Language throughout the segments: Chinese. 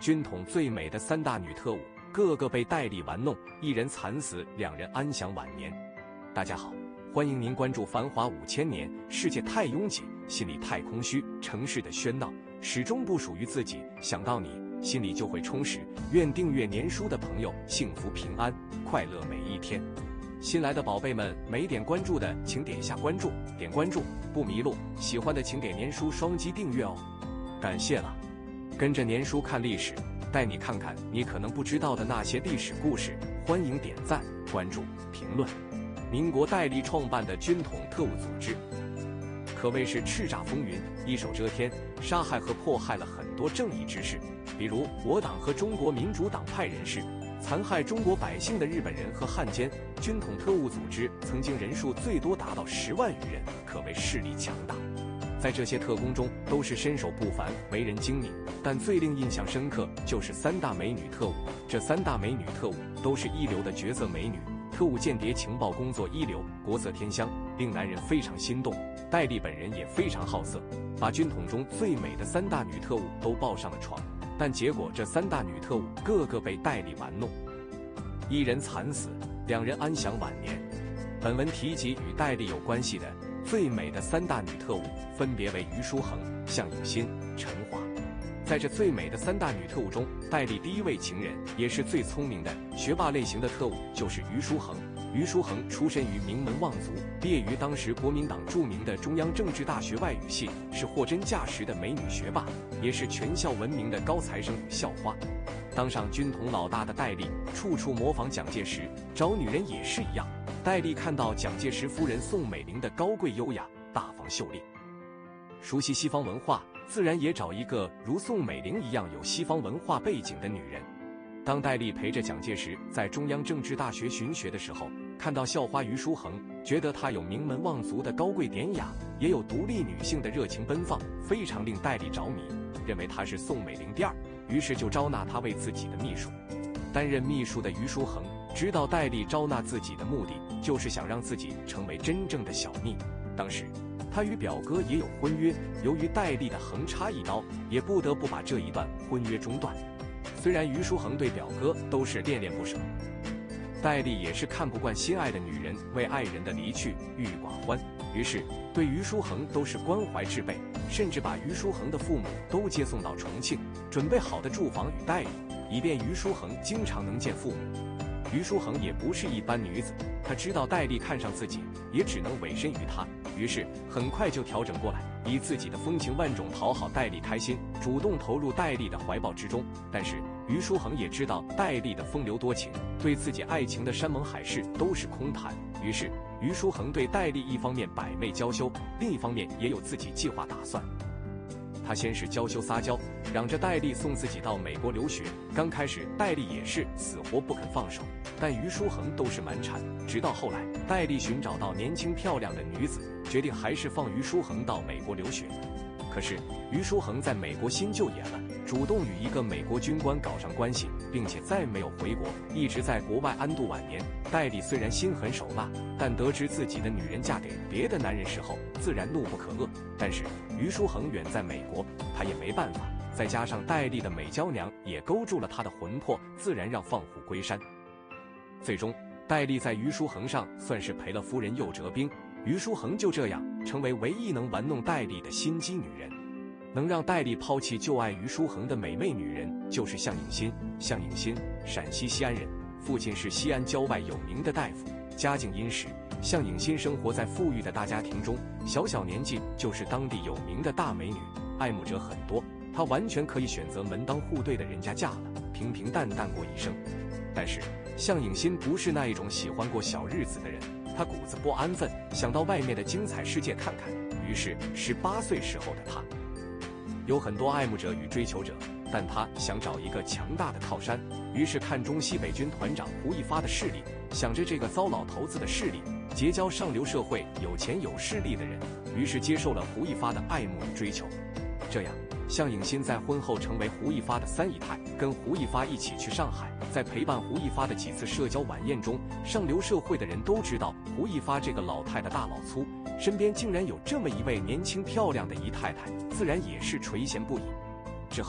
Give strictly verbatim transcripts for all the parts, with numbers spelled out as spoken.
军统最美的三大女特务，个个被戴笠玩弄，一人惨死，两人安享晚年。大家好，欢迎您关注《繁华五千年》。世界太拥挤，心里太空虚，城市的喧闹始终不属于自己，想到你，心里就会充实。愿订阅年书的朋友幸福平安，快乐每一天。新来的宝贝们，没点关注的请点一下关注，点关注不迷路。喜欢的请给年书双击订阅哦，感谢了。跟着年书看历史，带你看看你可能不知道的那些历史故事。欢迎点赞、关注、评论。民国戴笠创办的军统特务组织，可谓是叱咤风云，一手遮天，杀害和迫害了很多正义之士，比如我党和中国民主党派人士，残害中国百姓的日本人和汉奸。军统特务组织曾经人数最多达到十万余人，可谓势力强大。在这些特工中，都是身手不凡，为人精明，但最令印象深刻就是三大美女特务。这三大美女特务都是一流的绝色美女，特务间谍情报工作一流，国色天香，令男人非常心动。戴笠本人也非常好色，把军统中最美的三大女特务都抱上了床，但结果这三大女特务个个被戴笠玩弄，一人惨死，两人安享晚年。本文提及与戴笠有关系的最美的三大女特务，分别为虞书恒、项影欣、陈华。在这最美的三大女特务中，戴笠第一位情人，也是最聪明的学霸类型的特务，就是虞书恒。虞书恒出身于名门望族，毕业于当时国民党著名的中央政治大学外语系，是货真价实的美女学霸，也是全校闻名的高材生与校花。当上军统老大的戴笠，处处模仿蒋介石，找女人也是一样。戴笠看到蒋介石夫人宋美龄的高贵优雅、大方秀丽，熟悉西方文化，自然也找一个如宋美龄一样有西方文化背景的女人。当戴笠陪着蒋介石在中央政治大学巡学的时候，看到校花虞书恒，觉得她有名门望族的高贵典雅，也有独立女性的热情奔放，非常令戴笠着迷，认为她是宋美龄第二，于是就招纳她为自己的秘书。担任秘书的虞书恒知道戴笠招纳自己的目的就是想让自己成为真正的小蜜。当时他与表哥也有婚约，由于戴笠的横插一刀，也不得不把这一段婚约中断。虽然虞书恒对表哥都是恋恋不舍，戴笠也是看不惯心爱的女人为爱人的离去郁郁寡欢，于是对虞书恒都是关怀至备，甚至把虞书恒的父母都接送到重庆，准备好的住房与戴笠，以便虞书恒经常能见父母。虞书恒也不是一般女子，她知道戴笠看上自己，也只能委身于他，于是很快就调整过来，以自己的风情万种讨好戴笠开心，主动投入戴笠的怀抱之中。但是虞书恒也知道戴笠的风流多情，对自己爱情的山盟海誓都是空谈，于是虞书恒对戴笠一方面百媚娇羞，另一方面也有自己计划打算。他先是娇羞撒娇，嚷着戴笠送自己到美国留学。刚开始戴笠也是死活不肯放手，但虞书恒都是蛮缠。直到后来戴笠寻找到年轻漂亮的女子，决定还是放虞书恒到美国留学。可是虞书恒在美国新就业了，主动与一个美国军官搞上关系，并且再没有回国，一直在国外安度晚年。戴笠虽然心狠手辣，但得知自己的女人嫁给别的男人时候，自然怒不可遏。但是虞书恒远在美国，他也没办法，再加上戴笠的美娇娘也勾住了他的魂魄，自然让放虎归山。最终戴笠在虞书恒上算是赔了夫人又折兵，虞书恒就这样成为唯一能玩弄戴笠的心机女人。能让戴笠抛弃旧爱虞书恒的美媚女人就是项影欣。项影欣，陕西西安人，父亲是西安郊外有名的大夫，家境殷实。项影欣生活在富裕的大家庭中，小小年纪就是当地有名的大美女，爱慕者很多，她完全可以选择门当户对的人家嫁了，平平淡淡过一生。但是项影欣不是那一种喜欢过小日子的人，她骨子不安分，想到外面的精彩世界看看。于是十八岁时候的她有很多爱慕者与追求者，但他想找一个强大的靠山，于是看中西北军团长胡一发的势力，想着这个糟老头子的势力结交上流社会有钱有势力的人，于是接受了胡一发的爱慕与追求。这样项影欣在婚后成为胡一发的三姨太，跟胡一发一起去上海，在陪伴胡一发的几次社交晚宴中，上流社会的人都知道胡一发这个老太太大老粗，身边竟然有这么一位年轻漂亮的姨太太，自然也是垂涎不已。之后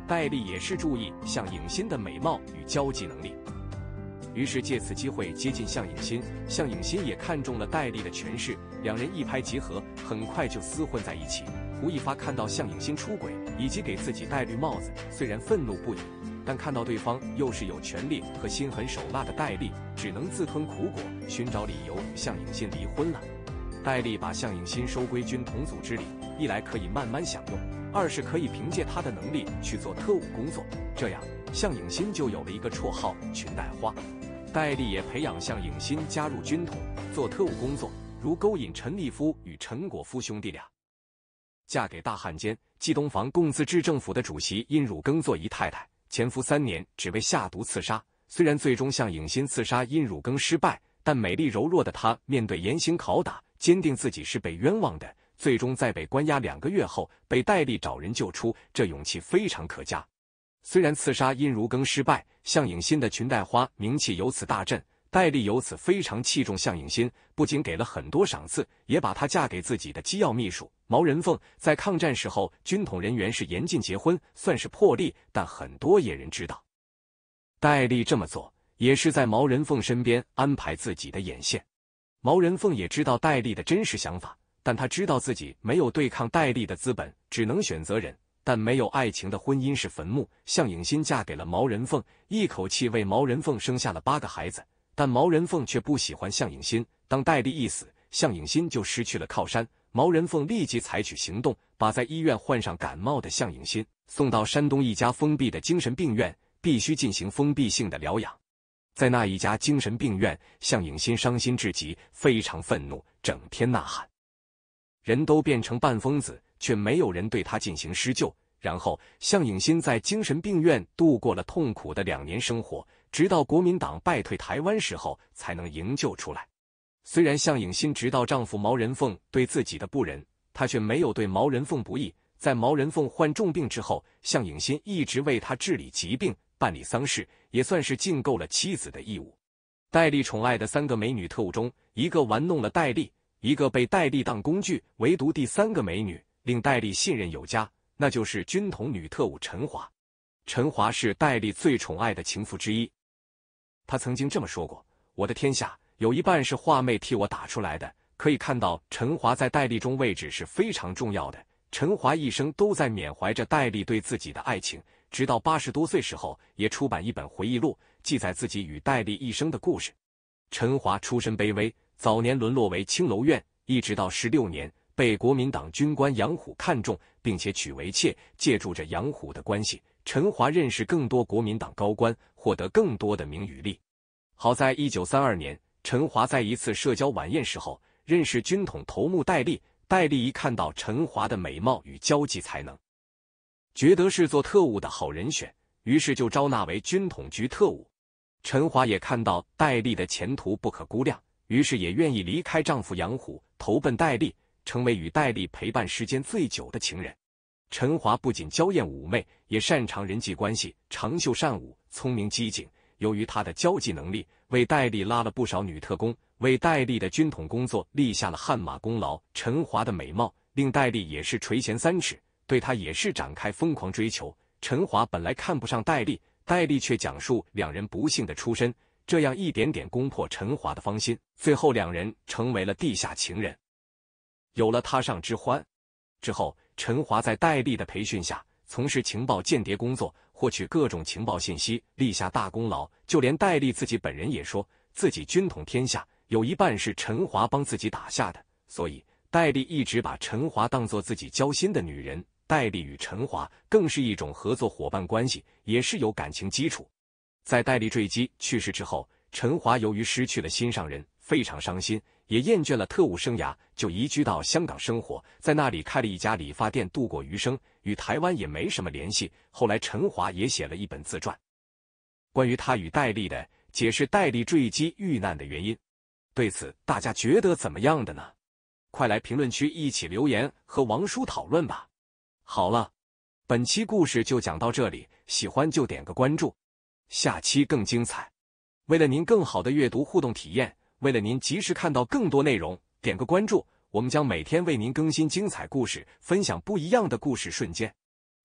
戴笠也是注意向颖欣的美貌与交际能力，于是借此机会接近向颖欣。向颖欣也看中了戴笠的权势，两人一拍即合，很快就厮混在一起。胡一发看到向颖欣出轨以及给自己戴绿帽子，虽然愤怒不已，但看到对方又是有权力和心狠手辣的戴笠，只能自吞苦果，寻找理由与向颖欣离婚了。戴笠把向颖欣收归军统组织里，一来可以慢慢享用，二是可以凭借他的能力去做特务工作，这样向颖欣就有了一个绰号“裙带花”。戴笠也培养向颖欣加入军统做特务工作，如勾引陈立夫与陈果夫兄弟俩嫁给大汉奸冀东房共自治政府的主席殷汝耕做姨太太，潜伏三年，只为下毒刺杀。虽然最终向颖欣刺杀殷汝耕失败，但美丽柔弱的她面对严刑拷打，坚定自己是被冤枉的。最终在被关押两个月后，被戴笠找人救出，这勇气非常可嘉。虽然刺杀殷汝耕失败，向颖欣的裙带花名气由此大振。戴笠由此非常器重向颖欣，不仅给了很多赏赐，也把她嫁给自己的机要秘书毛人凤。在抗战时候，军统人员是严禁结婚，算是破例，但很多野人知道，戴笠这么做也是在毛人凤身边安排自己的眼线。毛人凤也知道戴笠的真实想法，但他知道自己没有对抗戴笠的资本，只能选择忍。但没有爱情的婚姻是坟墓。向颖欣嫁给了毛人凤，一口气为毛人凤生下了八个孩子。但毛人凤却不喜欢向颖欣，当戴笠一死，向颖欣就失去了靠山。毛人凤立即采取行动，把在医院患上感冒的向颖欣送到山东一家封闭的精神病院，必须进行封闭性的疗养。在那一家精神病院，向颖欣伤心至极，非常愤怒，整天呐喊，人都变成半疯子，却没有人对他进行施救。然后向颖欣在精神病院度过了痛苦的两年生活，直到国民党败退台湾时候才能营救出来。虽然向颖欣知道丈夫毛人凤对自己的不仁，她却没有对毛人凤不义。在毛人凤患重病之后，向颖欣一直为她治理疾病，办理丧事，也算是尽够了妻子的义务。戴笠宠爱的三个美女特务中，一个玩弄了戴笠，一个被戴笠当工具，唯独第三个美女令戴笠信任有加，那就是军统女特务陈华。陈华是戴笠最宠爱的情妇之一。他曾经这么说过：我的天下有一半是画妹替我打出来的。可以看到陈华在戴笠中位置是非常重要的。陈华一生都在缅怀着戴笠对自己的爱情，直到八十多岁时候也出版一本回忆录，记载自己与戴笠一生的故事。陈华出身卑微，早年沦落为青楼院，一直到十六年被国民党军官杨虎看中，并且娶为妾。借助着杨虎的关系，陈华认识更多国民党高官，获得更多的名与利。好在一九三二年，陈华在一次社交晚宴时候认识军统头目戴笠。戴笠一看到陈华的美貌与交际才能，觉得是做特务的好人选，于是就招纳为军统局特务。陈华也看到戴笠的前途不可估量，于是也愿意离开丈夫杨虎，投奔戴笠，成为与戴笠陪伴时间最久的情人。陈华不仅娇艳妩媚，也擅长人际关系，长袖善舞，聪明机警。由于他的交际能力，为戴笠拉了不少女特工，为戴笠的军统工作立下了汗马功劳。陈华的美貌令戴笠也是垂涎三尺，对他也是展开疯狂追求。陈华本来看不上戴笠，戴笠却讲述两人不幸的出身，这样一点点攻破陈华的芳心，最后两人成为了地下情人。有了他上之欢之后，陈华在戴笠的培训下从事情报间谍工作，获取各种情报信息，立下大功劳。就连戴笠自己本人也说，自己军统天下有一半是陈华帮自己打下的，所以戴笠一直把陈华当作自己交心的女人。戴笠与陈华更是一种合作伙伴关系，也是有感情基础。在戴笠坠机去世之后，陈华由于失去了心上人，非常伤心，也厌倦了特务生涯，就移居到香港生活，在那里开了一家理发店度过余生，与台湾也没什么联系。后来陈华也写了一本自传，关于他与戴笠的，解释戴笠坠机遇难的原因。对此大家觉得怎么样的呢？快来评论区一起留言和王叔讨论吧。好了，本期故事就讲到这里，喜欢就点个关注，下期更精彩。为了您更好的阅读互动体验，为了您及时看到更多内容，点个关注，我们将每天为您更新精彩故事，分享不一样的故事瞬间。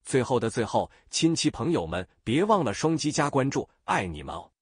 最后的最后，亲戚朋友们别忘了双击加关注，爱你们哦！